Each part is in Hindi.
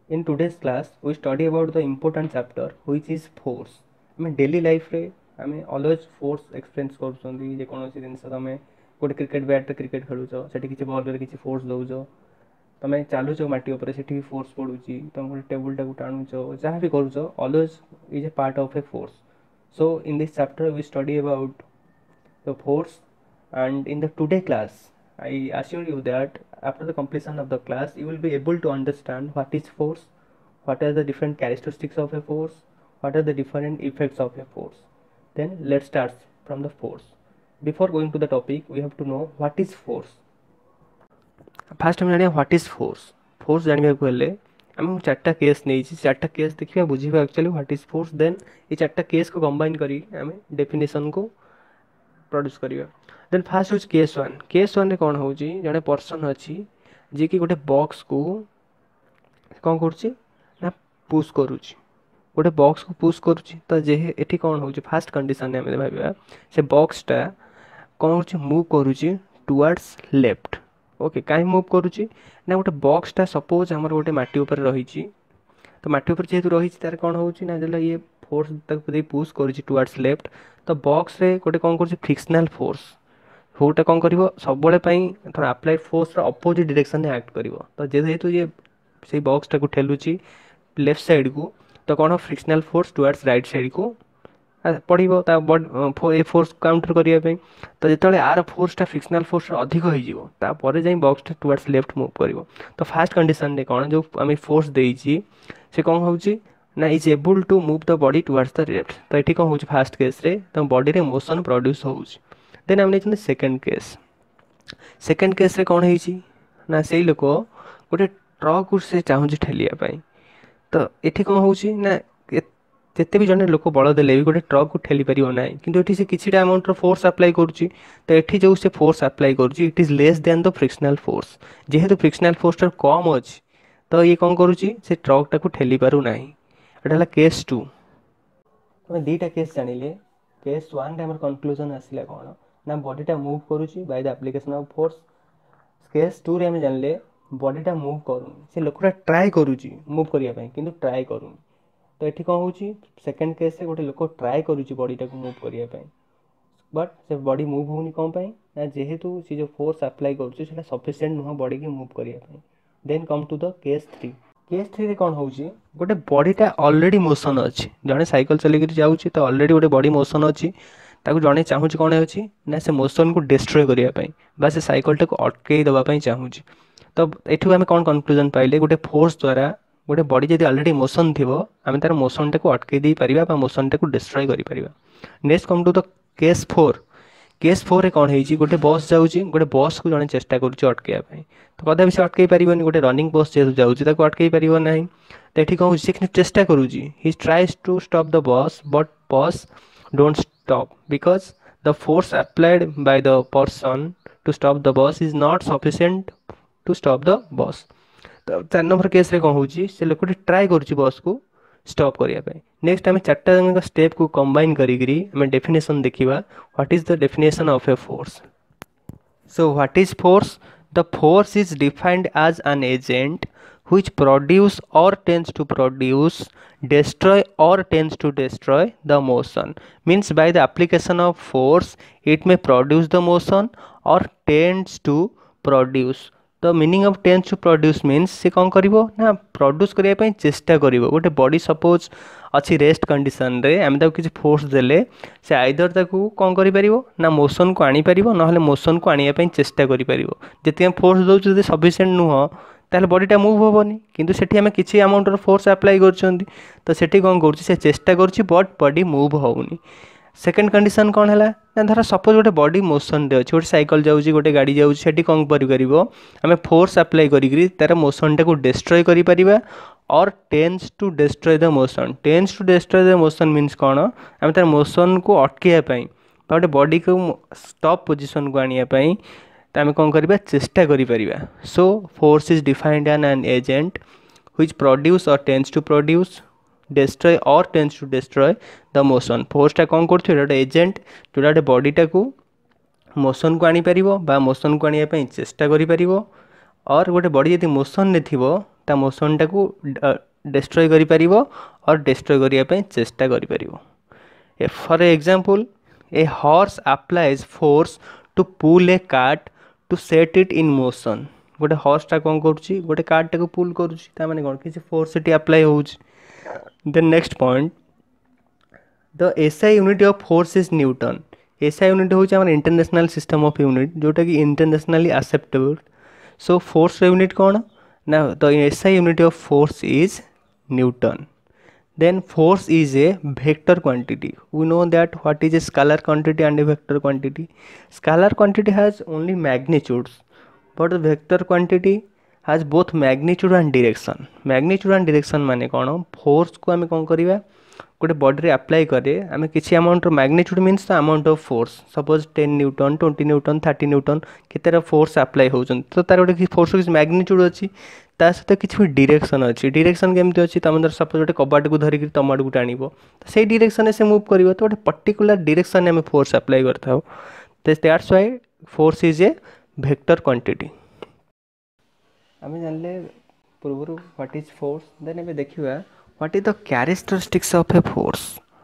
In today's class, we study about the important chapter which is force. I daily life रे आमे always force experience करूछंदी जे कोनोसी जिंस तमे गोटे क्रिकेट बैट रे क्रिकेट खेलुछो सेठी किछि बॉल रे किछि फोर्स दउछो तमे चालुछो माटी ऊपर सेठी भी फोर्स पडुची तमे गोटे टेबल टाकू टाणुछो जहां भी करूछो always is a part of a force. So in this chapter we study about the force, and in the today class I assure you that after the completion of the class you will be able to understand what is force, what are the different characteristics of a force, what are the different effects of a force. Then let's start from the force. Before going to the topic we have to know what is force. First हम जानिए what is force. Force जानिबा को हेले हम चारटा केस नहीं चारटा केस देखिए बुझिबा actually what is force, then ये चारटा केस को कंबाइन करी हम डेफिनेशन को प्रोड्यूस करिया. देन फास्ट होच केस 1 रे कोन होउची जने पर्सन अछि जे कि गोटे बॉक्स को कोन करछि ना पुश करूछि गोटे बॉक्स को पुश करूछि त जे एठी कोन होउची फर्स्ट कंडीशन ने हम भाबिया से बॉक्स टा कोन होउची मूव करूछि टुवर्ड्स लेफ्ट. ओके काई मूव करूछि ना गोटे बॉक्स टा सपोज हमर गोटे माटी ऊपर रहिछि तो माटी ऊपर जेतु रहिछि तार कोन होउछि ना जला ये फोर्स तक दे पुश करूछि टुवर्ड्स लेफ्ट तो बॉक्स रे गोटे कोन करूछि फ्रिक्शनल फोर्स होटा कोन करिवो सब बळे पई थोड़ा अप्लाइड फोर्स रो अपोजिट डायरेक्शन में एक्ट करिवो तो जेतु ये से बॉक्स टा को ठेलुछि लेफ्ट साइड को तो कोन frictional force towards right side को पड़िबो ता ए फोर्स काउंटर करिया पे तो जेतले आर फोर्स टा फ्रिक्शनल फोर्स अधिक होई जिवो ता परे जाई बॉक्स टा टुवर्ड्स लेफ्ट मूव करिवो. तो फर्स्ट कंडीशन रे कोन जो आमे फोर्स देइछि से कोन होउछि ना is able to move the body towards the left. तो एठी कोन होउछि फर्स्ट केस रे तो बॉडी रे मोशन प्रोड्यूस होउछि. देन हमने चंद सेकंड केस रे कोन हेछि ना सेई लोको गोटे ट्रक को से चाहुछि ठेलिया पई तो एठी कोन होउछि ना जेते भी जने लोक बळ देले भी गोटे ट्रक को ठेली परिबो नै किंतु एठी से किछिटा अमाउंट रो फोर्स अप्लाई करूछि तो एठी जो से फोर्स अप्लाई करूछि it is less than the frictional force. जेहेतु फ्रिक्शनल फोर्स टर कम अछि तो ये कोन करूछि से ट्रक टा को ठेली पारु नै. एटाला केस 2. तमे दीटा केस जानिले केस 1 रे हमर कंक्लूजन आसिला कोन ना बॉडी टा मूव करूछि by the application of force. Case 2 रे हम जानले बॉडी टा मूव करू से लोकटा ट्राई करूछि मूव करिया पई किंतु ट्राई करू तो एठी कोन होउछि सेकंड केस से गोटे लोक ट्राई करूछि बॉडी टा को मूव करिया पई बट से बॉडी मूव होउनी कोन पई ना जेहेतु से जो फोर्स अप्लाई करूछि सेटा सफिशिएंट नुह बॉडी के मूव करिया पई. Then come to the case 3. Case 3 रे कोन होउछि गोटे बॉडी टा ऑलरेडी मोशन अछि जने साइकिल चली गिर जाउछि तो ऑलरेडी गोटे बॉडी मोशन अछि ताकू जने चाहूछि कोन अछि ना से मोशन को डिस्ट्रॉय करिया पई बा से साइकिल टा को अटकेई दबा पई चाहूछि. तो एठु हम कोन कंक्लूजन पाइले गोटे फोर्स द्वारा गोटे बॉडी जदि ऑलरेडी मोशन थिबो आमे तार मोशन टा को अटकेई देई परिबा बा मोशन टा को डिस्ट्रॉय करि परिबा. Next come to the case 4. Case 4 रे कोन हेछि गोटे बस जाउछि गोटे बस को जने चेष्टा करूछि अटकेया पई तो कदा भी से अटकेई परिबोनी गोटे रनिंग बस जे जाउछि ताको अटकेई परिबो नाही. तो एठी कोन से चेष्टा करूछि he tries to stop the bus but bus don't stop because the force applied by the person to stop the bus is not sufficient to stop the bus. तो 4 नंबर केस रे कोन होउची से लोकटी ट्राई करूची बस को स्टॉप करिया पे. नेक्स्ट हमें चारटा जंग स्टेप को कंबाइन करी करी हमें डेफिनेशन देखिबा what is the definition of a force. So what is force? The force is defined as an agent which produce or tends to produce, destroy or tends to destroy the motion. Means by the application of force it may produce the motion or tends to produce. The meaning of tends to produce means से कौन करिवो ना प्रोड्यूस करिया पई चेष्टा करिवो. गोटे बॉडी सपोज अच्छी रेस्ट कंडीशन रे आम ताको किसी फोर्स देले से आइदर ताको कौन करि परिवो ना मोशन को आनी परिवो नहले मोशन को आनिया पई चेष्टा करि परिवो. जति हम फोर्स दउ जदि सफिशिएंट नुह ताहले बॉडीटा मूव हेनी किंतु सेठी आम किसी अमाउंट फोर्स अप्लाई कर तो सेठी कौन कर चेष्टा कर बट बॉडी मूव होनी. सेकेंड कंडीशन कौन है ना धर सपोज गोटे बॉडी मोशन रे अच्छे गोटे साइकिल जाऊँगी गोटे गाड़ी जाऊँगी कौन कर आम फोर्स अप्लाई करी तार मोशन टाक डिस्ट्रॉय कर or tends to destroy the motion. Means to destroy the मोशन मीन्स कौन आम तार मोशन को अटकाई गोटे बॉडी को स्टॉप पोजिशन को आने तो आम कौन करवा चेष्टा करिपरिबा. So force is defined an agent which produce or tends to produce, destroy or tends to destroy the motion. Force टा कौन कर गोटे एजेंट जोटा गोटे बॉडीटा को मोशन को आनी परिबो बा मोशन को आनिया पई चेष्टा करि परिबो और गोटे बॉडी यदि मोशन रे थिबो ता मोशन टाको डिस्ट्रॉय करि परिबो और डिस्ट्रॉय करिया पे चेष्टा करि परिबो। For example a horse applies force to pull a cart to set it in motion. गोटे हॉर्स टा कोन करूची गोटे कार्ट टाको पुल करूची ता माने कोन किसी फोर्स सेठी अप्लाई होउची। Then next point the SI unit of force is newton. SI unit होउची हमर इंटरनेशनल सिस्टम ऑफ यूनिट जोटा कि internationally acceptable. So force unit कौन ना the SI unit of force is newton. Then force is a vector quantity. We know that what is a scalar quantity and a vector quantity. Scalar quantity has only magnitudes, but the vector quantity has both magnitude and direction. Magnitude and direction माने कौन force को आमे कौन करिवा गोटे बॉडी रे अप्लाई करे आमे किछि amount of magnitude means the amount of force suppose 10 newton 20 newton 30 newton केतेरा फोर्स अप्लाई होउछन तो तार गोटे फोर्स किछि मैग्नीट्यूड अछि ता सहित किछि भी डायरेक्शन अछि। डायरेक्शन केमति अछि तम अंदर सपोज गोटे कबाट को धरि कि तम आडू टाणीबो तो सेही डायरेक्शन से मूव करिवो तो गोटे पर्टिकुलर डायरेक्शन में फोर्स अप्लाई करथाउ। तो that's why force is a vector quantity. आमे जानले पूर्व व्हाट इज फोर्स देन एबे देखिबा what is the characteristics of a force.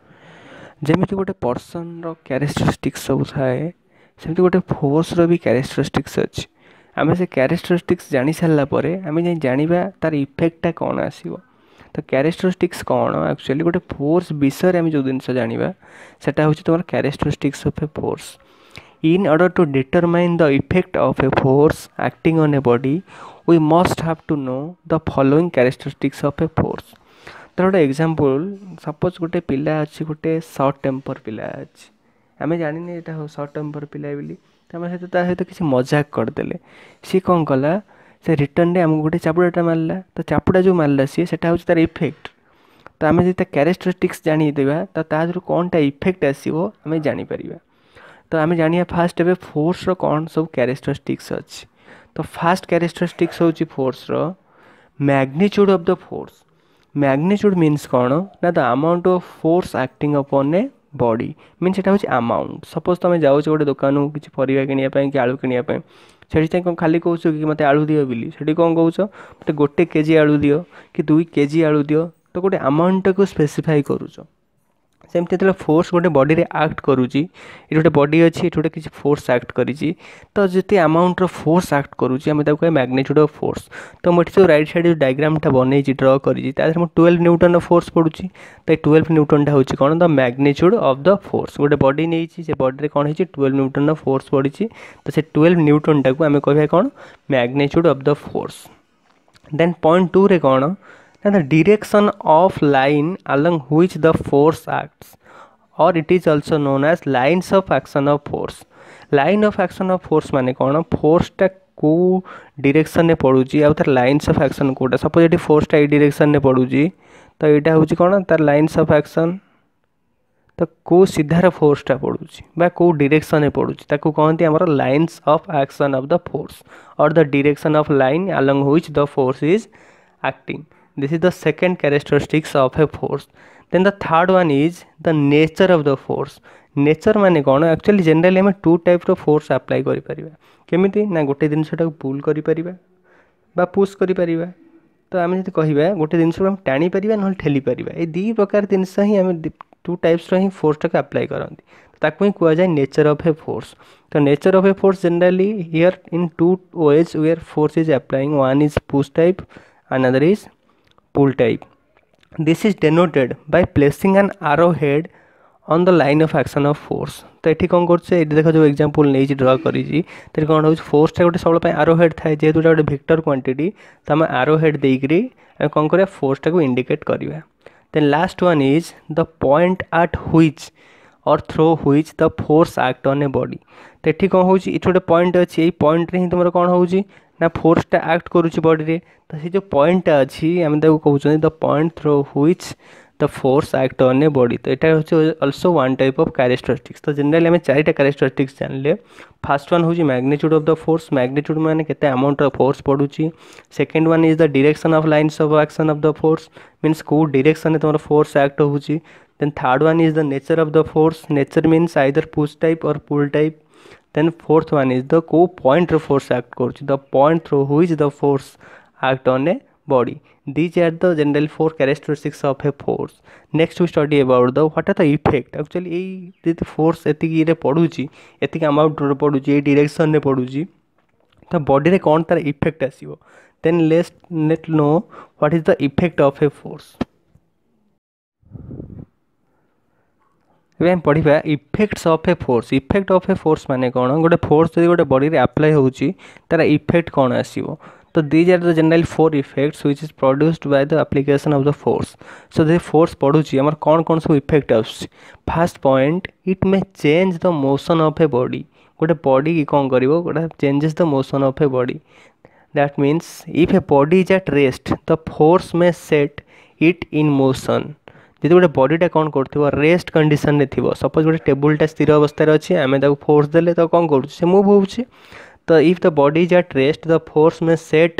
जेमिति गोटे पर्सन रो कैरेक्टरिस्टिक्स सब थाए सेमिति गोटे फोर्स रो भी कैरेक्टरिस्टिक्स अछि। आमे से कैरेक्टरिस्टिक्स जानि सारला परे आमे जानिबा तार इफेक्टटा कोन आसीबो। तो कैरेक्टरिस्टिक्स कोन एक्चुअली गोटे फोर्स विषय आमे जो दिनस जानिबा सेटा होछि तोर characteristics of a force. In order to determine the effect of a force acting on a body, we must have to know the following characteristics of a force. तो गोटे एग्जांपल सपोज गोटे पिला अछि गोटे शॉर्ट टेम्पर पिला अछि आमे जानि नै एटा शॉर्ट टेम्पर पिला बोली तमे हेतु ता हेतु किछि मजाक कर देले सी कोन कला से रिटर्न रे हम गोटे चापुडाटा मारला तो चापुडा जो मारला सी सेटा होछि तार इफेक्ट। तो आमे जेता कैरेक्टरिस्टिक्स जानि देबा तो ता जरो कोनटा इफेक्ट आसीबो आमे जानि परिबा। तो आमे जानिया फास्ट एबे फोर्स रो कोन सब कैरेक्टरिस्टिक्स अछि। तो फास्ट कैरेक्टरिस्टिक्स होछि फोर्स रो magnitude of the force. Magnitude means कोन ना the amount of force acting upon a body means एटा होछि अमाउंट। सपोज तमे जाउ छ गोटे दुकान किछि परिवा किनिया पय कि आलू किनिया पय सेठी तै कोन खाली कहउछ कि मते आलू दियो बिली सेठी कोन कहउछ मते गोटे केजी आलू दियो कि 2 केजी आलू दियो तो गोटे अमाउंट को स्पेसिफाई करूछ। सेमती जो फोर्स गोटे बॉडी रे एक्ट करूची ये गोटे बॉडी अच्छी गोटे किसी फोर्स एक्ट करी तो जिते अमाउंट रो फोर्स एक्ट करूची आम कहे मैग्नीट्यूड ऑफ फोर्स। तो मुझे जो राइट साइड जो डायग्राम टा बन ड्र करी 12 न्यूटन फोर्स पड़ुची तो 12 न्यूटन टा होची कौन the magnitude of the force. गोटे बॉडी नहीं से बॉडी रे कौन है 12 न्यूटन फोर्स पड़ी तो से 12 न्यूटन टाक आम कह कौन magnitude of the force. Then point 2 रे कौन the direction of line along which the force acts or it is also known as lines of action of force. Line of action of force माने कौन फोर्स टा को डायरेक्शन ने पड़ुची आ तार लाइन्स ऑफ एक्शन कोटा सपोज एटी फोर्स टा ए डायरेक्शन ने पड़ुची तो एटा होची कौन तार लाइन्स ऑफ एक्शन तो को सीधार फोर्स टा पड़ुची बा को डायरेक्शन ने पड़ुची ताको कहंती हमर lines of action of the force or the direction of line along which the force is acting. This is the second characteristics of a force. Then the third one is the nature of the force. Nature माने कौन एक्चुअली जनरली हमें 2 टाइप रो फोर्स अप्लाई करि परिबा केमिति ना गोटे जिनसटा पुल करि परिबा बा पुश करि परिबा। तो आमे जति कहिबा गोटे जिनस हम टाणी परिबा न ठेली परिबा ए दी प्रकार जिनस ही हमें 2 टाइप्स रो ही फोर्स टा अप्लाई करंती ताकू ही कुआ जाय नेचर ऑफ ए फोर्स। तो nature of a force generally here in 2 ways where force is applying. One is push type, another is pull type. This is denoted by placing an arrowhead on the line of action of force. तो ये कौन कर देखो जो एग्जांपल नहीं ड्र करी कौन हो फोर्स टा गोटे सब आरोहेड थाए जेहेतु गोटे वेक्टर क्वांटिटी तो आम आरोहेड देकरी कौन करा फोर्स टा को इंडिकेट करवा। Then last one is the point at which or through which the force act on a body. तो ये कौन हो गोटे पॉइंट अच्छी यही पॉइंट रे ही तुम कौन हो ना फोर्स टा एक्ट करुच्ची बॉडी रे तो से जो पॉइंट अच्छी आम कहते the point through which the force act on a body. तो यहाँ हूँ also one type of characteristics. तो जनरली आम 4टा कैरेक्टरिस्टिक्स जानले। फर्स्ट वन हूँ magnitude of the force. Magnitude माने केते अमाउंट ऑफ फोर्स पड़ुची। Second one is the direction of lines of action of the force means को डायरेक्शन में तुम फोर्स एक्ट होची। Then third one is the nature of the force. Nature means either push type or pull type. Then fourth one is the को पॉइंट रे फोर्स एक्ट करूची, the point through which the force act on a body. These are the general four characteristics of a force. Next we study about the what are the effect. Actually ये force एतिकी रे पड़ुची, एतिकी amount रे पड़ुची, ये direction रे पड़ुची, तो body रे कौन तार effect आसीबो. Then let's know what is the effect of a force. ଏବେ ପଢ଼ିବା effects of a force. Effect of a force ମାନେ କ'ଣ, ଗୋଟେ ଫୋର୍ସ ଯଦି ଗୋଟେ ବଡ଼ିରେ ଆପ୍ଲାଏ ହେଉଛି ତାର ଇଫେକ୍ଟ କ'ଣ ଆସିବ. ତ these are the generally four effects which is produced by the application of the force. So ଯଦି ଫୋର୍ସ ପଡ଼ୁଛି ଆମର କ'ଣ ସବୁ ଇଫେକ୍ଟ ଆସୁଛି. First point, it may change the motion of a body. ଗୋଟେ ବଡ଼ି କ'ଣ କରିବ, ଗୋଟେ changes the motion of a body. That means if a body is at rest the force may set it in motion. ଯଦି ଗୋଟେ ବଡ଼ିଟା କ'ଣ କରୁଥିବ, ରେଷ୍ଟ କଣ୍ଡିସନ୍ରେ ଥିବ, ସପୋଜ୍ ଗୋଟେ ଟେବୁଲ୍ଟା ସ୍ଥିର ଅବସ୍ଥାରେ ଅଛି, ଆମେ ତାକୁ ଫୋର୍ସ ଦେଲେ ତ କ'ଣ କରୁଛି, ସେ ମୁଭ୍ ହେଉଛି. ତ if the body is at rest the force may set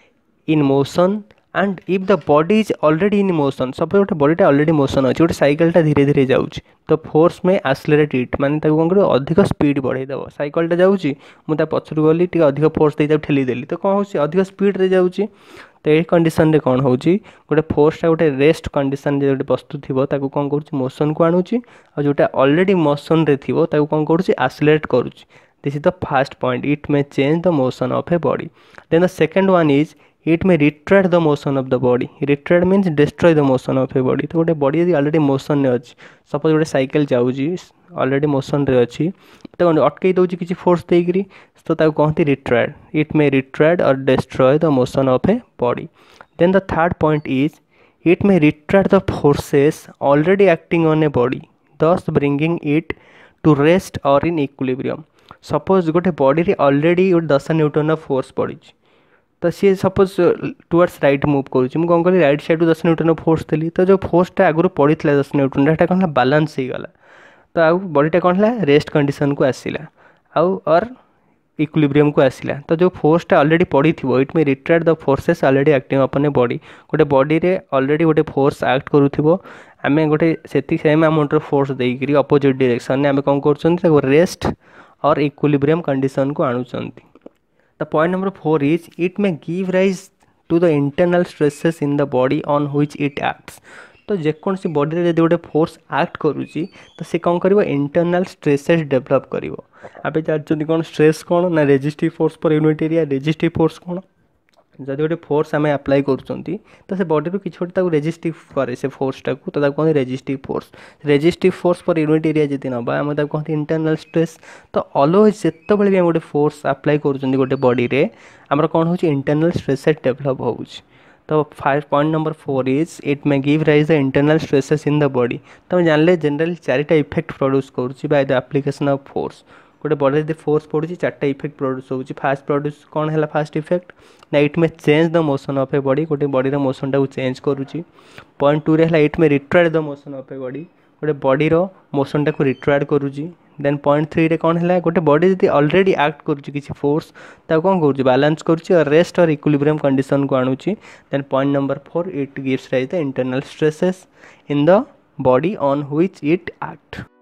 in motion, and if the body is already in motion, suppose गोटे बॉडी ऑलरेडी मोशन अच्छी, गोटे साइकिलटा धीरे धीरे जाऊँगी, तो फोर्स में आक्सेलरेट इट माने ताको कौन कर अधिक स्पीड बढ़ाईदेव. साइकिलटा जाऊँगी मुझे पछर गली टी अधिक फोर्स दे ठेलीदेली, तो कौन हो अधिक स्पीड रे जाऊँगी. तो ये कंडीशन रे कौन होची, गोटे फोर्सटा गोटे रेस्ट कंडीशन जो वस्तु थी ताको कौन करुच्ची, मोशन को आणुची, और जोटा ऑलरेडी मोशन रे थी ताको कौन करुच्ची, आक्सेलरेट करुच्ची. This is the first point, it may change the motion of a body. Then the second one is it may retard the motion of the body. Retard means destroy the motion of a body. तो गोटे बॉडी यदि ऑलरेडी मोशन रे अछि, सपोज गोटे साइकिल जाउजी ऑलरेडी मोशन रे अछि, तो अटकई दउची किछि फोर्स देइकरी, तो ताको कहती रिट्रार्ड. It may retard or destroy the motion of a body. Then the third point is it may retard the forces already acting on a body, thus bringing it to rest or in equilibrium. Suppose गोटे बॉडी रे ऑलरेडी 10 न्यूटन फोर्स पड़ी, तो सी सपोज टुवर्ड्स राइट मुव करुँच, मुझे कौन करी राइट साइड 10 न्यूटन फोर्स देली, तो जो फोर्सटा आगुरी पड़ी 10 न्यूटन से कौन बालांस हो गला, तो आउ बॉडीटा कौन है रेस्ट कंडीशन को आसला आउ और इक्विलिब्रियम को आसला. तो जो फोर्सटा ऑलरेडी पड़ी थी it may retard the forces already acting upon a body. गोटे बॉडी रे ऑलरेडी गोटे फोर्स एक्ट करूथिबो, आमे गोटे सेति सेम अमाउंट रो फोर्स देइकरी अपोजिट डायरेक्शन ने आमे कौन करछन, रेस्ट और इक्विलिब्रियम कंडीशन को आणुचंती. The point number 4 is it may give rise to the internal stresses in the body on which it acts. तो जेकोसी बॉडी रे जदि गोटे फोर्स एक्ट करुची तो से कौन करिवो, इंटरनल स्ट्रेसेस डेवलप करिवो. आबे जानछन कोन स्ट्रेस कोन ना, resistive force per unit area. Resistive force कोन, जदि गोटे फोर्स आम अप्लाई करुँच तो से बॉडी रू किसी गोटे रेजिस्टिव करे से फोर्सटा को, तो कहते resistive force. Resistive force per unit area जब ना आम कहते इंटरनल स्ट्रेस. तो अलवेज जिते भी गोटे फोर्स अप्लाई करुँच गोटे बॉडी रे आमर कौन हो इंटरनल स्ट्रेसेस डेवलप हो. तो point number 4 is it may give rise the internal stresses in the body. तो जानले जनरल 4टा इफेक्ट प्रोड्यूस करुँच by the application of force. गोटे बॉडी जब फोर्स पड़ुची 4टा इफेक्ट प्रोड्यूस होउची. फास्ट प्रोड्यूस कौन है, फास्ट इफेक्ट ना it may change the motion of a body, गोटे बॉडी रो मोशन टाको चेंज करुची. पॉइंट 2 रे है it may retard the motion of a body, गोटे बॉडी रो मोशन टाको रिट्रार्ड करुची. देन पॉइंट 3 रे कौन है, गोटे बॉडी जब ऑलरेडी एक्ट करुची किसी फोर्स ताको कौन करुची, बैलेंस करुची और रेस्ट और इक्विलिब्रियम कंडीशन को आणुची. Then point number 4 it gives rise the internal stresses in the body on which it act.